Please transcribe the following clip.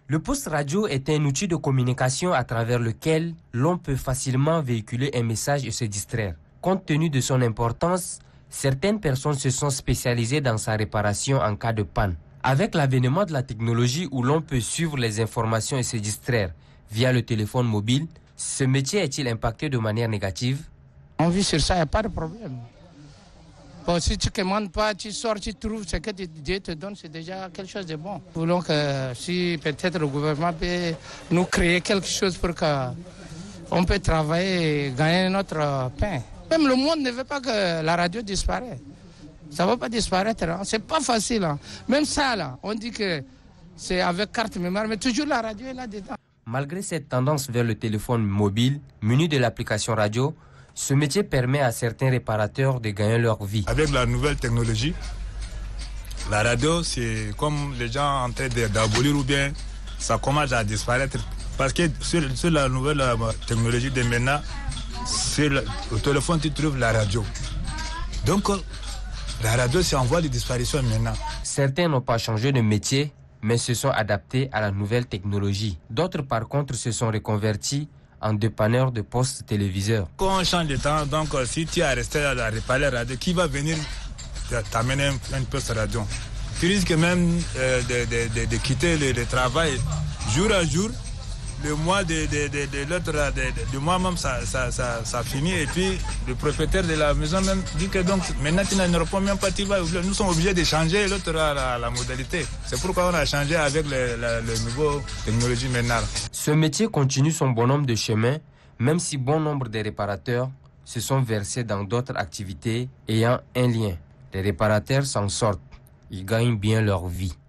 Le poste radio est un outil de communication à travers lequel l'on peut facilement véhiculer un message et se distraire. Compte tenu de son importance, certaines personnes se sont spécialisées dans sa réparation en cas de panne. Avec l'avènement de la technologie où l'on peut suivre les informations et se distraire via le téléphone mobile, ce métier est-il impacté de manière négative? On vit sur ça, il n'y a pas de problème. Bon, si tu ne commandes pas, tu sors, tu trouves ce que Dieu te donne, c'est déjà quelque chose de bon. Nous voulons que si peut-être le gouvernement peut nous créer quelque chose pour qu'on peut travailler et gagner notre pain. Même le monde ne veut pas que la radio disparaisse. Ça ne va pas disparaître, hein. C'est pas facile. Hein. Même ça, là, on dit que c'est avec carte mémoire, mais toujours la radio est là-dedans. Malgré cette tendance vers le téléphone mobile, muni de l'application radio, ce métier permet à certains réparateurs de gagner leur vie. Avec la nouvelle technologie, la radio, c'est comme les gens en train d'abolir ou bien ça commence à disparaître. Parce que sur la nouvelle technologie de maintenant, au téléphone, tu trouves la radio. Donc, la radio, c'est en voie de disparition maintenant. Certains n'ont pas changé de métier, mais se sont adaptés à la nouvelle technologie. D'autres, par contre, se sont reconvertis en dépanneur de postes téléviseurs. Quand on change de temps, donc si tu as resté à réparer la radio, qui va venir t'amener un poste radio? Tu risques même de quitter le travail jour à jour. Le mois de l'autre, du mois même, ça finit. Et puis, le propriétaire de la maison même dit que donc, maintenant, tu n'en réponds même pas. Nous sommes obligés de changer l'autre la modalité. C'est pourquoi on a changé avec le nouveau technologie maintenant. Ce métier continue son bonhomme de chemin, même si bon nombre de réparateurs se sont versés dans d'autres activités ayant un lien. Les réparateurs s'en sortent. Ils gagnent bien leur vie.